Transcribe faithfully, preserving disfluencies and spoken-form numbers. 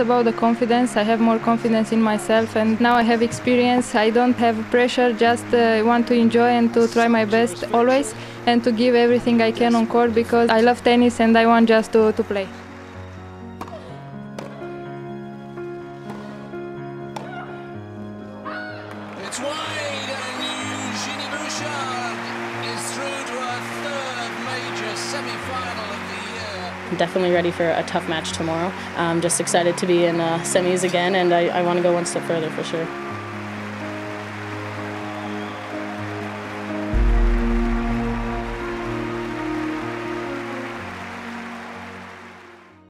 about the confidence. I have more confidence in myself, and now I have experience. I don't have pressure, just uh, want to enjoy and to try my best always and to give everything I can on court, because I love tennis and I want just to, to play. It's wide, and Genie Bouchard is through to a third major semi-final of the year. I'm definitely ready for a tough match tomorrow. I'm just excited to be in uh, semis again, and I, I want to go one step further for sure.